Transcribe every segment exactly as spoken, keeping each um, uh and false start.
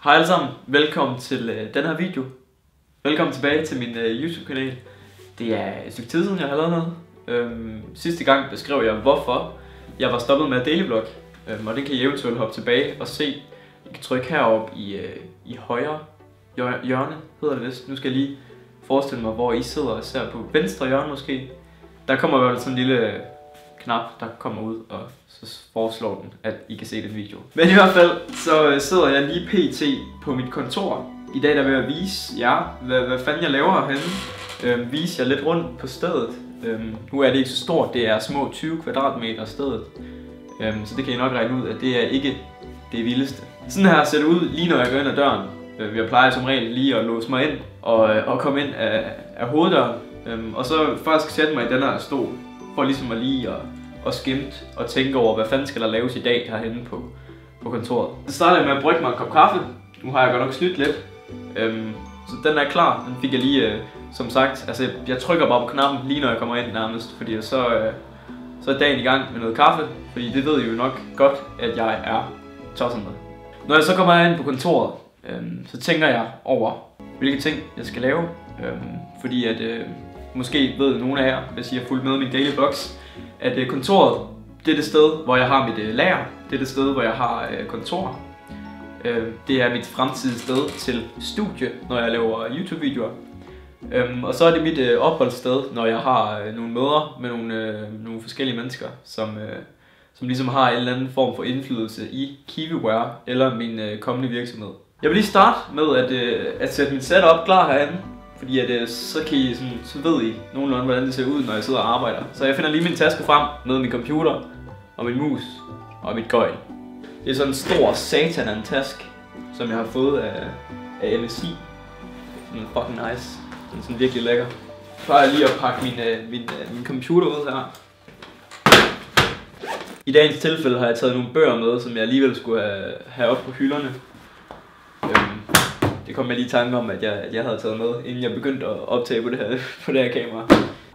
Hej alle sammen, velkommen til øh, den her video. Velkommen tilbage til min øh, YouTube-kanal. Det er et stykke tid siden, jeg har lavet noget. Øhm, sidste gang beskrev jeg, hvorfor jeg var stoppet med at daily-vlog. Øhm, og det kan I eventuelt hoppe tilbage og se. I kan trykke heroppe i, øh, i højre hjørne, hedder det vist. Nu skal jeg lige forestille mig, hvor I sidder og ser på venstre hjørne måske. Der kommer vel sådan en lille knap, der kommer ud, og så foreslår den, at I kan se den video. Men i hvert fald, så sidder jeg lige pt. På mit kontor. I dag der vil jeg vise jer, hvad, hvad fanden jeg laver herhenne. Øhm, vise jer lidt rundt på stedet. Øhm, nu er det ikke så stort, det er små tyve kvadratmeter stedet. Øhm, så det kan I nok regne ud, at det er ikke det vildeste. Sådan her ser det ud, lige når jeg går ind ad døren. Øh, jeg plejer som regel lige at låse mig ind og, og komme ind af, af hoveddøren. Øhm, og så først sætte mig i den her stol, for ligesom at lige at, at skimte og tænke over, hvad fanden skal der laves i dag herhenne på, på kontoret. Så starter jeg med at brygge mig en kop kaffe. Nu har jeg godt nok snydt lidt. Øhm, så den er klar. Den fik jeg lige, øh, som sagt, altså jeg trykker bare på knappen lige når jeg kommer ind nærmest, fordi så, øh, så er dagen i gang med noget kaffe, fordi det ved I jo nok godt, at jeg er tosset med. Når jeg så kommer ind på kontoret, øh, så tænker jeg over, hvilke ting jeg skal lave, øh, fordi at øh, måske ved nogle af jer, hvis I har fulgt med i min daily vlogs, at øh, kontoret, det er det sted, hvor jeg har mit øh, lager, det er det sted, hvor jeg har øh, kontor. Øh, det er mit fremtidige sted til studie, når jeg laver YouTube-videoer. Øh, og så er det mit øh, opholdssted, når jeg har øh, nogle møder med nogle, øh, nogle forskellige mennesker, som, øh, som ligesom har en eller anden form for indflydelse i KiwiWare eller min øh, kommende virksomhed. Jeg vil lige starte med at, øh, at sætte mit setup klar herinde. Fordi at, øh, så, kan I, sådan, så ved I nogenlunde, hvordan det ser ud, når jeg sidder og arbejder. Så jeg finder lige min taske frem med min computer og min mus og mit gøjl. Det er sådan en stor satan af en taske, som jeg har fået af, af L S I. Den er fucking nice. Den er sådan virkelig lækker. Jeg plejer lige at pakke min, øh, min, øh, min computer ud her. I dagens tilfælde har jeg taget nogle bøger med, som jeg alligevel skulle have, have op på hylderne. Øhm, Det kom jeg lige i tanke om, at jeg, at jeg havde taget med, inden jeg begyndte at optage på det her, på det her kamera.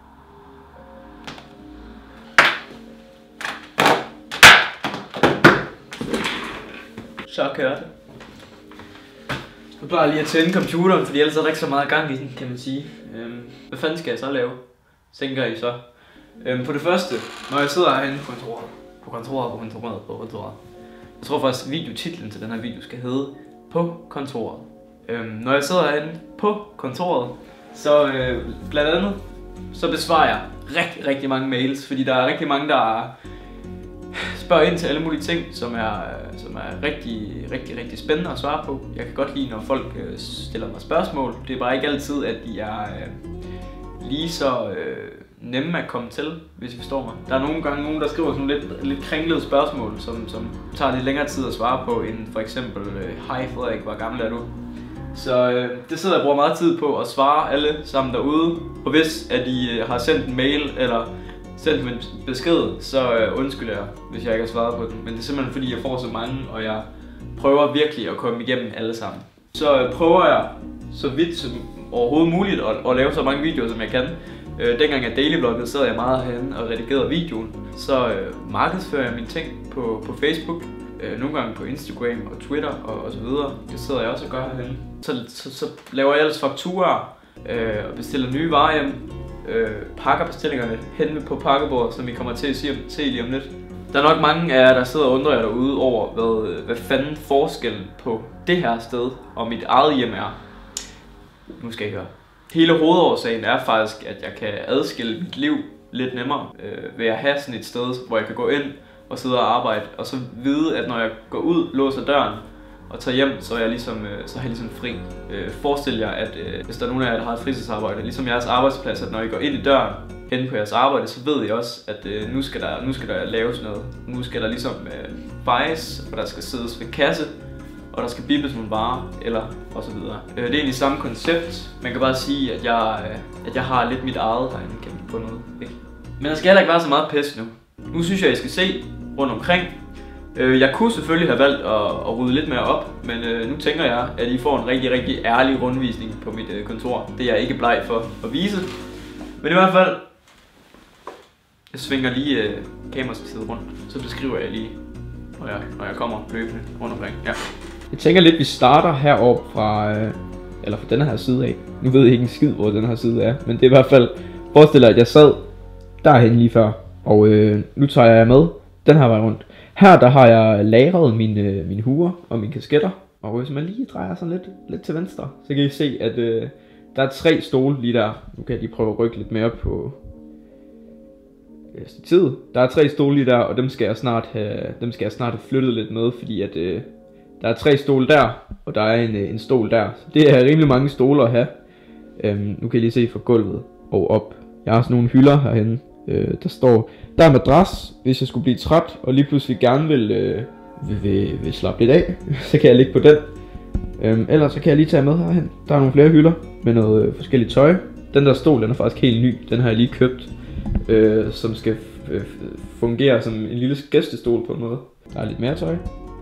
Så kører det. Jeg plejer lige at tænde computeren, fordi ellers er der ikke så meget gang i den, kan man sige. Øhm, hvad fanden skal jeg så lave? Tænker I så? Øhm, for det første, når jeg sidder herinde på kontoret, på kontoret, på kontoret, på kontoret. Jeg tror faktisk, at videotitlen til den her video skal hedde På kontoret. Øhm, når jeg sidder herinde på kontoret, så øh, blandt andet, så besvarer jeg rigtig, rigtig mange mails, fordi der er rigtig mange, der spørger ind til alle mulige ting, som er, som er rigtig, rigtig, rigtig spændende at svare på. Jeg kan godt lide, når folk øh, stiller mig spørgsmål. Det er bare ikke altid, at de er øh, lige så øh, nemme at komme til, hvis I forstår mig. Der er nogle gange nogen, der skriver sådan lidt, lidt kringlede spørgsmål, som, som tager lidt længere tid at svare på, end for eksempel øh, hej Frederik, hvor gammel er du? Så øh, det sidder jeg og bruger meget tid på at svare alle sammen derude. Og hvis at I øh, har sendt en mail eller sendt en besked, så øh, undskylder jeg, hvis jeg ikke har svaret på den. Men det er simpelthen fordi, jeg får så mange, og jeg prøver virkelig at komme igennem alle sammen. Så øh, prøver jeg så vidt som overhovedet muligt at, at lave så mange videoer, som jeg kan. Øh, dengang jeg daily-vloggede, sad jeg meget herinde og redigerede videoen. Så øh, markedsfører jeg mine ting på, på Facebook. Nogle gange på Instagram og Twitter og, og så videre. Det sidder jeg også og gør herhenne. Så, så, så laver jeg ellers fakturer øh, og bestiller nye varer hjem. Øh, pakker bestillingerne hen på pakkebordet, som vi kommer til at se, se lige om lidt. Der er nok mange af jer, der sidder og undrer jer derude over, hvad, hvad fanden forskellen på det her sted og mit eget hjem er. Nu skal I høre. Hele hovedårsagen er faktisk, at jeg kan adskille mit liv lidt nemmere øh, ved at have sådan et sted, hvor jeg kan gå ind og sidde og arbejde, og så vide, at når jeg går ud, låser døren og tager hjem, så er jeg ligesom, så er jeg ligesom fri. Øh, forestil jer, at øh, hvis der er nogen af jer, der har et fritidsarbejde, ligesom jeres arbejdsplads, at når I går ind i døren hen på jeres arbejde, så ved I også, at øh, nu, skal der, nu skal der laves noget. Nu skal der ligesom øh, fejes, og der skal siddes ved kasse, og der skal bippes nogle varer, eller og så videre. Øh, det er egentlig samme koncept. Man kan bare sige, at jeg, øh, at jeg har lidt mit eget herinde, kan man på noget. Ikke? Men der skal heller ikke være så meget pis nu. Nu synes jeg, I skal se rundt omkring. Jeg kunne selvfølgelig have valgt at, at rydde lidt mere op, men nu tænker jeg, at I får en rigtig, rigtig ærlig rundvisning på mit kontor. Det er jeg ikke bleg for at vise. Men i hvert fald, jeg svinger lige kameraet rundt, så beskriver jeg lige, når jeg, når jeg kommer løbende rundt omkring. Ja. Jeg tænker lidt, vi starter heroppe fra, øh, eller fra denne her side af. Nu ved jeg ikke en skid, hvor den her side er, men det er i hvert fald, forestil dig, at jeg sad derhen lige før, og øh, nu tager jeg med den her vej rundt. Her der har jeg lagret mine, mine huer og mine kasketter, og hvis man lige drejer sådan lidt, lidt til venstre, så kan I se, at øh, der er tre stole lige der. Nu kan jeg lige prøve at rykke lidt mere på tid. Der er tre stole lige der, og dem skal jeg snart have, dem skal jeg snart have flyttet lidt med, fordi at øh, der er tre stole der, og der er en, en stol der. Så det er rimelig mange stole at have. Øhm, nu kan I lige se fra gulvet og op. Jeg har sådan nogle hylder herhenne. Øh, der står, der er madras, hvis jeg skulle blive træt, og lige pludselig gerne vil, øh, vil, vil, vil slappe lidt af, så kan jeg ligge på den. Øhm, ellers så kan jeg lige tage med herhen. Der er nogle flere hylder med noget øh, forskelligt tøj. Den der stol, den er faktisk helt ny. Den har jeg lige købt, øh, som skal øh, fungere som en lille gæstestol på en måde. Der er lidt mere tøj.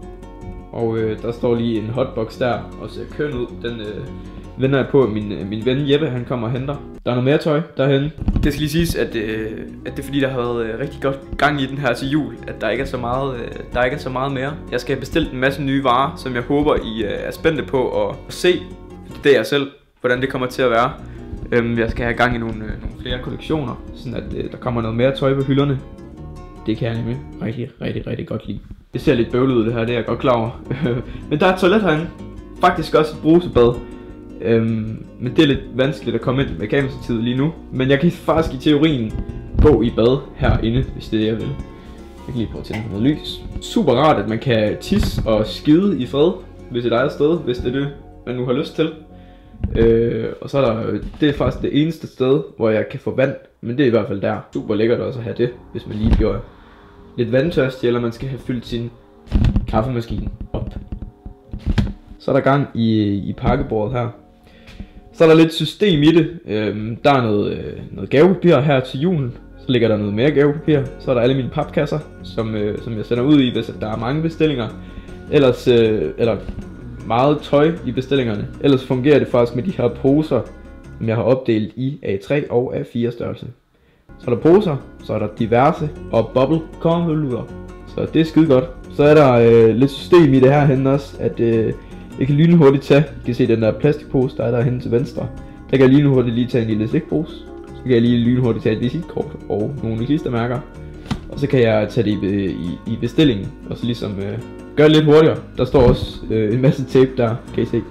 Og øh, der står lige en hotbox der, og ser køn ud. Den øh, venter jeg på, at min, min ven Jeppe, han kommer og henter. Der er noget mere tøj derhenne. Det skal lige siges, at, øh, at det er fordi, der har været øh, rigtig godt gang i den her til jul, at der ikke er så meget, øh, der ikke er så meget mere. Jeg skal have bestilt en masse nye varer, som jeg håber, I øh, er spændte på at se. Det er jeg selv, hvordan det kommer til at være. Øhm, jeg skal have gang i nogle, øh, nogle flere kollektioner, sådan at øh, der kommer noget mere tøj på hylderne. Det kan jeg nemlig rigtig, rigtig, rigtig godt lide. Det ser lidt bøvlet ud det her, det er jeg godt klar over. Men der er et toilet herinde. Faktisk også et brusebad. Øhm, men det er lidt vanskeligt at komme ind med kamerastativ lige nu. Men jeg kan faktisk i teorien gå i bad herinde, hvis det er det jeg vil. Jeg kan lige prøve at tænde noget lys. Super rart at man kan tisse og skide i fred ved sit eget sted, hvis det er det man nu har lyst til. Øh, og så er der, det er faktisk det eneste sted hvor jeg kan få vand. Men det er i hvert fald der. Super lækkert også at have det, hvis man lige bliver lidt vandtørstig, eller man skal have fyldt sin kaffemaskine op. Så er der gang i, i pakkebordet her. Så er der lidt system i det. Øhm, der er noget, øh, noget gavepapir her til julen. Så ligger der noget mere gavepapir. Så er der alle mine papkasser, som, øh, som jeg sender ud i, hvis der er mange bestillinger. Ellers, øh, eller meget tøj i bestillingerne. Ellers fungerer det faktisk med de her poser, som jeg har opdelt i A tre og A fire størrelse. Så er der poser, så er der diverse og bubblegum-hylder. Så det er skide godt. Så er der øh, lidt system i det her henne også, at øh, jeg kan lynhurtigt tage. I kan se den der plastikpose, der er der henne til venstre. Der kan jeg lynhurtigt lige tage en lille slikpose. Så kan jeg lige lynhurtigt tage et visitkort og nogle klistermærker. Og så kan jeg tage det i, i, i bestillingen, og så ligesom øh, gøre det lidt hurtigere. Der står også øh, en masse tape der, kan I se.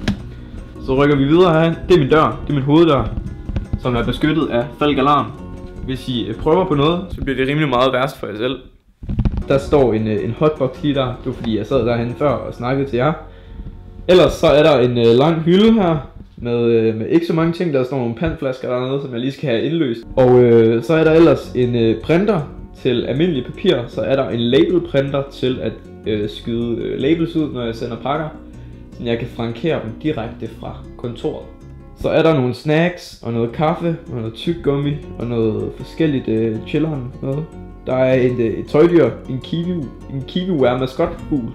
Så rykker vi videre herhen. Det er min dør, det er min hoveddør, som er beskyttet af falkalarm. Hvis I prøver på noget, så bliver det rimelig meget værst for jer selv. Der står en, en hotbox lige der, det var fordi jeg sad derhen før og snakkede til jer. Ellers så er der en uh, lang hylde her, med, uh, med ikke så mange ting. Der står nogle pandflasker dernede, som jeg lige skal have indløst. Og uh, så er der ellers en uh, printer til almindelig papir. Så er der en labelprinter til at uh, skyde uh, labels ud, når jeg sender pakker. Så jeg kan frankere dem direkte fra kontoret. Så er der nogle snacks og noget kaffe og noget tyggegummi og noget forskelligt uh, chilleren noget. Der er et, et tøjdyr, en kiwi, en kiwiware maskotfugl.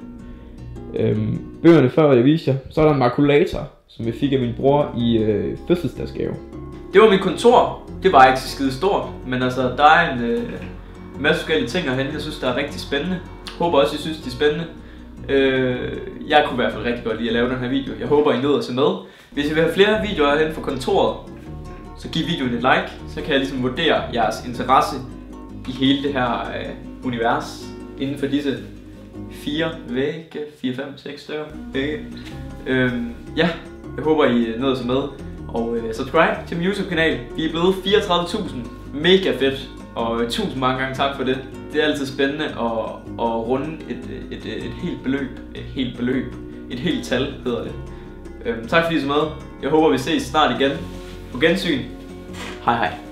Øhm, bøgerne før jeg viste jer. Så er der en makulator, som jeg fik af min bror i øh, fødselsdagsgave. Det var mit kontor. Det var ikke så skide stort, men altså der er en øh, masse forskellige ting herhenne. Jeg synes der er rigtig spændende. Håber også I synes det er spændende. Øh, jeg kunne i hvert fald rigtig godt lide at lave den her video. Jeg håber I nød at se med. Hvis I vil have flere videoer herhen fra kontoret, så giv videoen et like. Så kan jeg ligesom vurdere jeres interesse i hele det her øh, univers inden for disse fire vægge, fire, fem, seks stykker vægge. Øhm, ja, jeg håber I nåede så med. Og øh, subscribe til min YouTube-kanal. Vi er blevet fireogtredive tusind. Mega fedt. Og øh, tusind mange gange tak for det. Det er altid spændende at, at runde et, et, et, et helt beløb. Et helt beløb. Et helt tal hedder det. Øhm, tak fordi I så med. Jeg håber vi ses snart igen. På gensyn. Hej hej.